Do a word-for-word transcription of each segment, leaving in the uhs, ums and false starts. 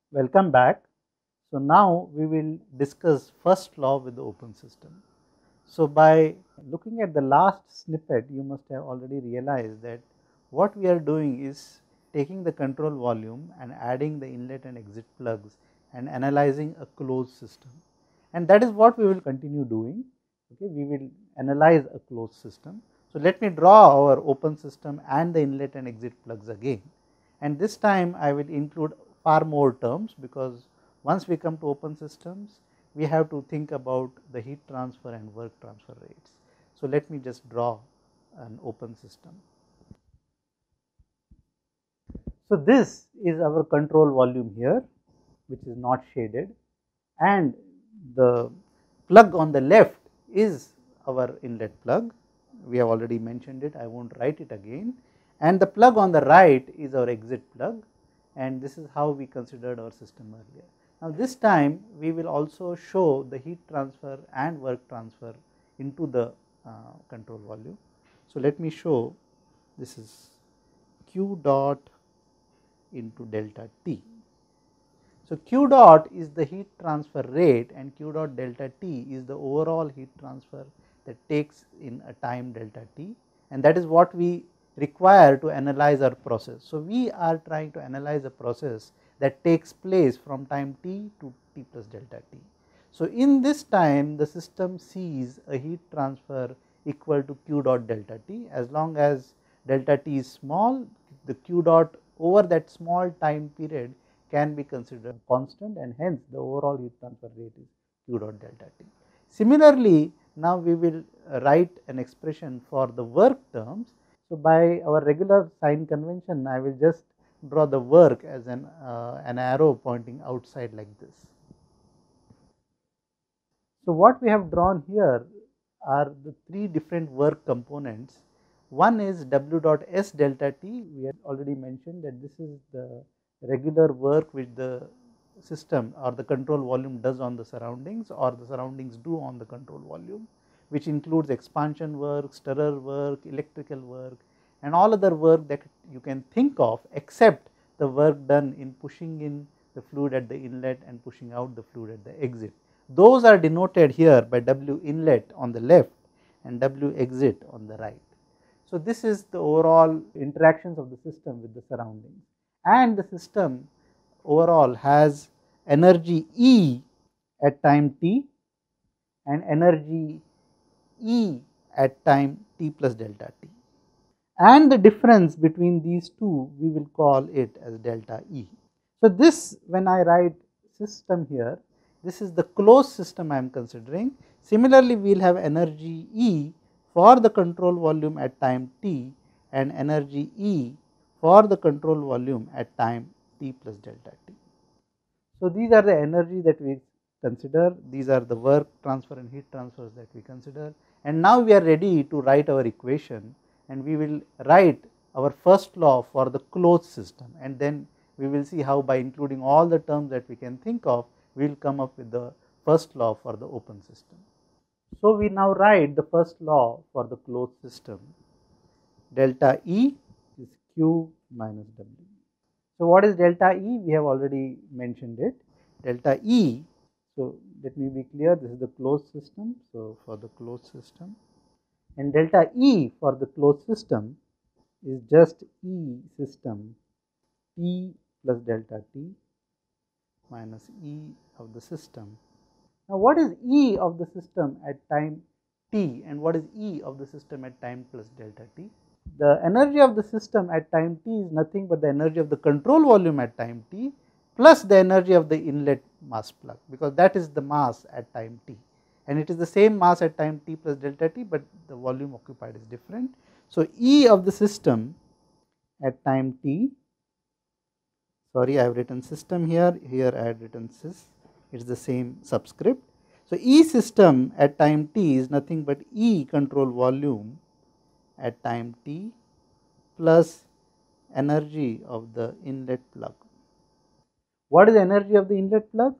Welcome back. So, now we will discuss first law with the open system. So, by looking at the last snippet, you must have already realized that what we are doing is taking the control volume and adding the inlet and exit plugs and analyzing a closed system, and that is what we will continue doing. Okay, we will analyze a closed system. So, let me draw our open system and the inlet and exit plugs again, and this time I will include far more terms, because once we come to open systems we have to think about the heat transfer and work transfer rates. So, let me just draw an open system. So, this is our control volume here, which is not shaded, and the plug on the left is our inlet plug. We have already mentioned it, I will not write it again, and the plug on the right is our exit plug, and this is how we considered our system earlier. Now, this time we will also show the heat transfer and work transfer into the uh, control volume. So, let me show this is Q dot into delta T. So, Q dot is the heat transfer rate and Q dot delta T is the overall heat transfer that takes in a time delta T, and that is what we require to analyze our process. So, we are trying to analyze a process that takes place from time T to T plus delta T. So, in this time the system sees a heat transfer equal to Q dot delta T. As long as delta T is small, the Q dot over that small time period can be considered constant, and hence the overall heat transfer rate is Q dot delta T. Similarly, now we will write an expression for the work terms. So, by our regular sign convention I will just draw the work as an, uh, an arrow pointing outside like this. So, what we have drawn here are the three different work components. One is W dot S delta T. We had already mentioned that this is the regular work which the system or the control volume does on the surroundings, or the surroundings do on the control volume, which includes expansion work, stirrer work, electrical work, and all other work that you can think of except the work done in pushing in the fluid at the inlet and pushing out the fluid at the exit. Those are denoted here by W inlet on the left and W exit on the right. So, this is the overall interactions of the system with the surroundings, and the system overall has energy E at time t and energy E at time t plus delta t, and the difference between these two we will call it as delta E. So, this when I write system here, this is the closed system I am considering. Similarly, we will have energy E for the control volume at time t and energy E for the control volume at time t plus delta t. So, these are the energy that we consider, these are the work transfer and heat transfers that we consider, and now we are ready to write our equation, and we will write our first law for the closed system, and then we will see how by including all the terms that we can think of, we will come up with the first law for the open system. So, we now write the first law for the closed system. Delta E is Q minus W. So, what is delta E? We have already mentioned it. Delta E, so let me be clear, this is the closed system. So, for the closed system, and delta E for the closed system is just E system T plus delta T minus E of the system. Now, what is E of the system at time t, and what is E of the system at time plus delta T? The energy of the system at time t is nothing but the energy of the control volume at time t plus the energy of the inlet mass plug, because that is the mass at time t, and it is the same mass at time t plus delta t, but the volume occupied is different. So, E of the system at time t, sorry I have written system here, here I had written sys, it is the same subscript. So, E system at time t is nothing but E control volume at time t plus energy of the inlet plug. What is the energy of the inlet plug?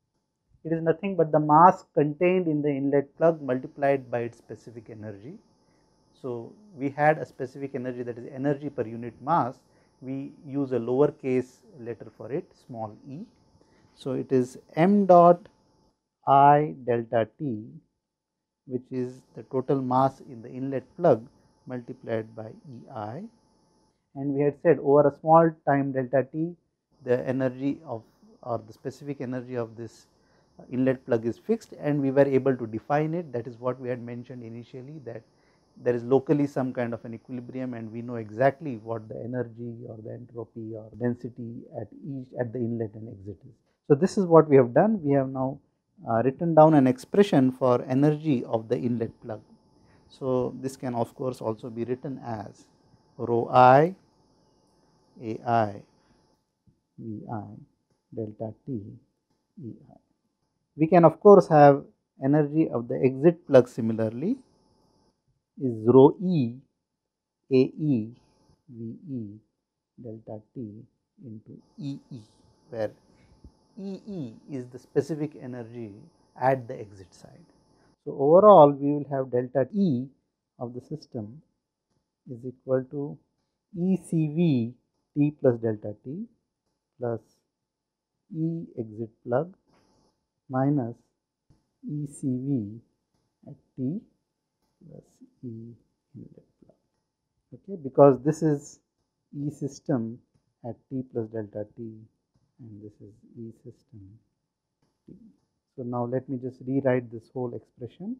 It is nothing but the mass contained in the inlet plug multiplied by its specific energy. So, we had a specific energy, that is energy per unit mass, we use a lower case letter for it, small e. So, it is m dot I delta T, which is the total mass in the inlet plug multiplied by E I, and we had said over a small time delta T, the energy of or the specific energy of this inlet plug is fixed, and we were able to define it. That is what we had mentioned initially, that there is locally some kind of an equilibrium, and we know exactly what the energy or the entropy or density at each at the inlet and exit is. So, this is what we have done. We have now uh, written down an expression for energy of the inlet plug. So, this can of course also be written as rho I A I V I delta T E I. We can of course have energy of the exit plug similarly is rho E A E V E delta T into E E, where E E is the specific energy at the exit side. So, overall we will have delta E of the system is equal to E C V T plus delta T plus E exit plug minus E C V at T plus E inlet plug. Okay, because this is E system at T plus delta T and this is E system T. So, now let me just rewrite this whole expression.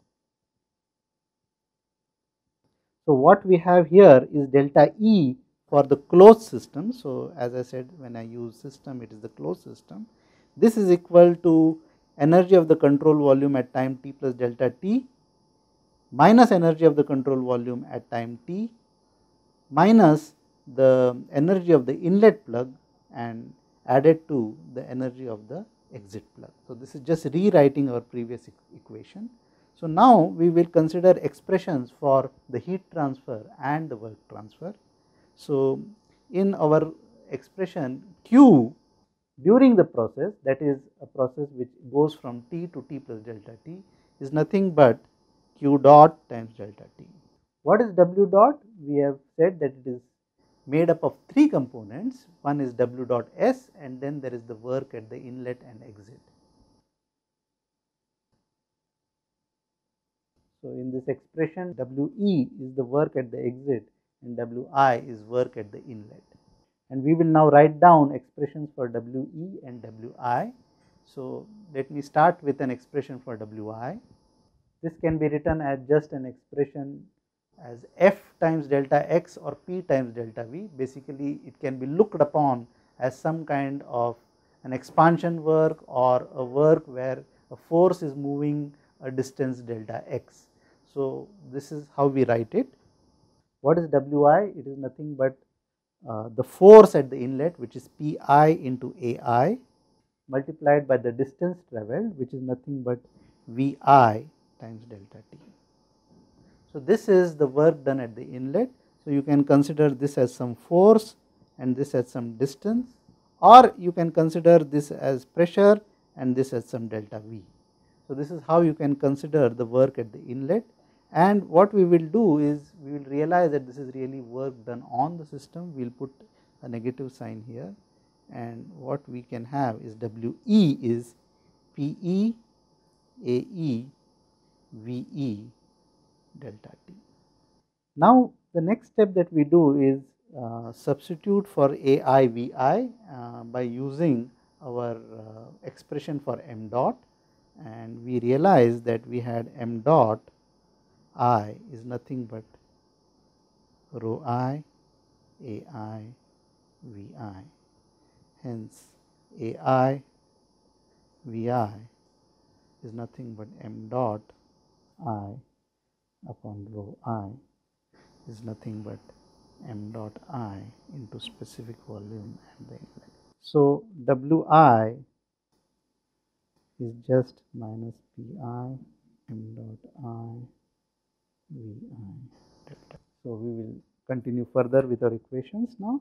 So, what we have here is delta E for the closed system. So, as I said, when I use system, it is the closed system. This is equal to energy of the control volume at time t plus delta T minus energy of the control volume at time t minus the energy of the inlet plug and added to the energy of the exit plug. So, this is just rewriting our previous equation. So, now we will consider expressions for the heat transfer and the work transfer. So, in our expression Q during the process, that is a process which goes from T to T plus delta T, is nothing but Q dot times delta T. What is W dot? We have said that it is made up of three components. One is W dot S, and then there is the work at the inlet and exit. So, in this expression, W E is the work at the exit and W I is work at the inlet. And we will now write down expressions for W E and W I. So, let me start with an expression for W I. This can be written as just an expression as F times delta X or P times delta V. Basically, it can be looked upon as some kind of an expansion work or a work where a force is moving a distance delta X. So, this is how we write it. What is W I? It is nothing but uh, the force at the inlet, which is P I into A I, multiplied by the distance travelled, which is nothing but V I times delta T. So, this is the work done at the inlet. So, you can consider this as some force and this as some distance, or you can consider this as pressure and this as some delta V. So, this is how you can consider the work at the inlet, and what we will do is we will realize that this is really work done on the system. We will put a negative sign here, and what we can have is W E is P E A E V E delta T. Now, the next step that we do is uh, substitute for A I V I uh, by using our uh, expression for m dot, and we realize that we had m dot I is nothing but rho I A I V I. Hence, A I V I is nothing but m dot I upon rho I is nothing but m dot I into specific volume at the inlet. So, W I is just minus P I m dot I V I delta. So, we will continue further with our equations now.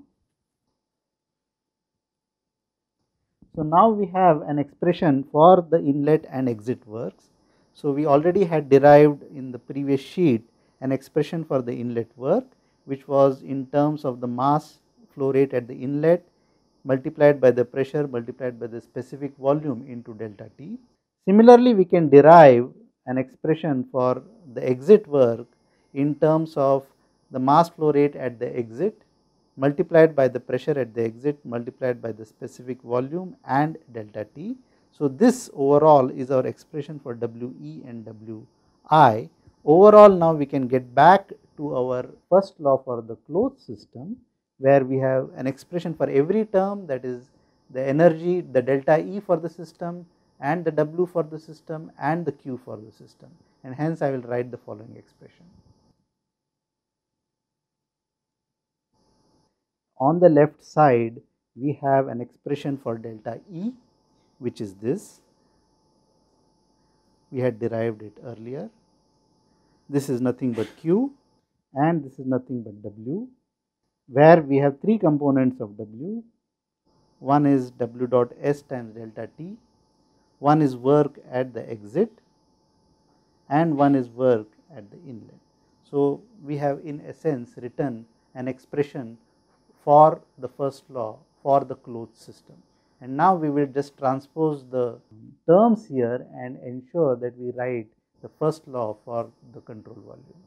So, now we have an expression for the inlet and exit works. So, we already had derived in the previous sheet an expression for the inlet work, which was in terms of the mass flow rate at the inlet multiplied by the pressure multiplied by the specific volume into delta T. Similarly, we can derive an expression for the exit work in terms of the mass flow rate at the exit multiplied by the pressure at the exit multiplied by the specific volume and delta T. So, this overall is our expression for W E and W I. Overall, now we can get back to our first law for the closed system, where we have an expression for every term, that is the energy, the delta E for the system and the W for the system and the Q for the system, and hence I will write the following expression. On the left side, we have an expression for delta E, which is this. We had derived it earlier. This is nothing but Q and this is nothing but W, where we have three components of W. One is W dot S times delta T, one is work at the exit, and one is work at the inlet. So, we have in essence written an expression for the first law for the closed system, and now we will just transpose the terms here and ensure that we write the first law for the control volume.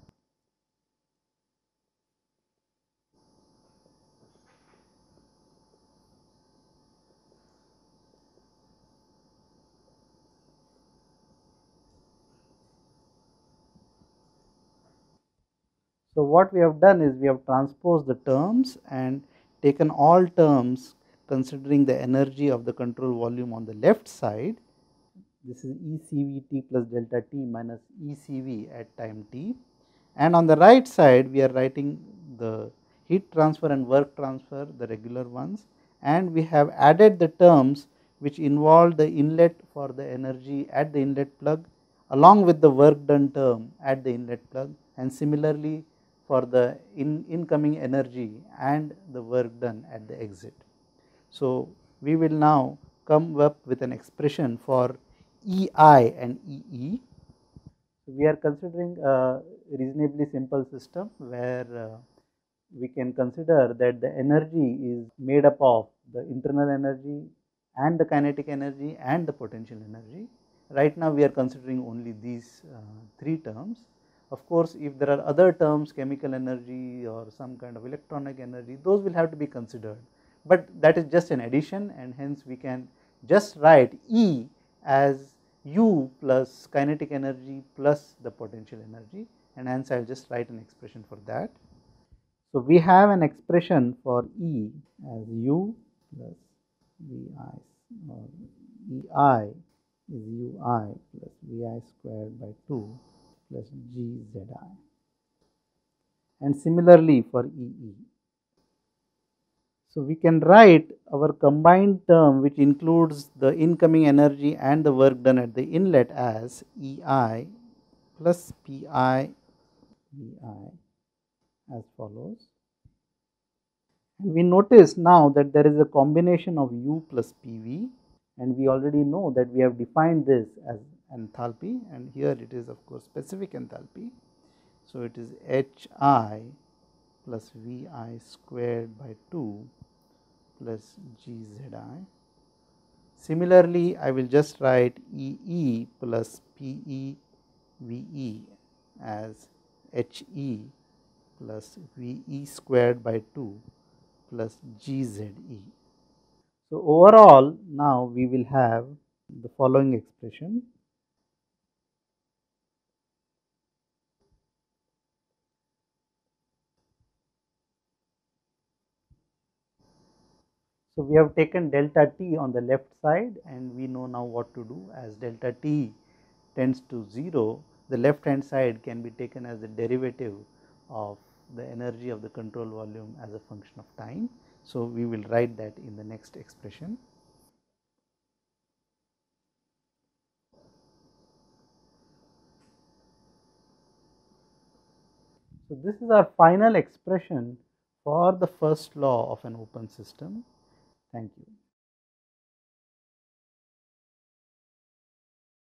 So, what we have done is we have transposed the terms and taken all terms considering the energy of the control volume on the left side. This is E C V T plus delta T minus E C V at time t, and on the right side we are writing the heat transfer and work transfer, the regular ones, and we have added the terms which involve the inlet for the energy at the inlet plug along with the work done term at the inlet plug, and similarly for the in, incoming energy and the work done at the exit. So, we will now come up with an expression for E I and E E. We are considering a reasonably simple system where uh, we can consider that the energy is made up of the internal energy and the kinetic energy and the potential energy. Right now, we are considering only these uh, three terms. Of course, if there are other terms, chemical energy or some kind of electronic energy, those will have to be considered, but that is just an addition, and hence we can just write E as U plus kinetic energy plus the potential energy, and hence I will just write an expression for that. So, we have an expression for E as U plus V I, or E I is U I plus V I squared by two plus G Z I, and similarly for E E. So, we can write our combined term which includes the incoming energy and the work done at the inlet as E I plus P I V I as follows. And we notice now that there is a combination of U plus P V, and we already know that we have defined this as enthalpy, and here it is of course specific enthalpy. So, it is H I plus V I squared by two plus G Z I. Similarly, I will just write E E plus P E V E as H E plus V E squared by two plus G Z E. So, overall now we will have the following expression. So, we have taken delta T on the left side, and we know now what to do. As delta T tends to zero, the left hand side can be taken as the derivative of the energy of the control volume as a function of time. So, we will write that in the next expression. So, this is our final expression for the first law of an open system. Thank you.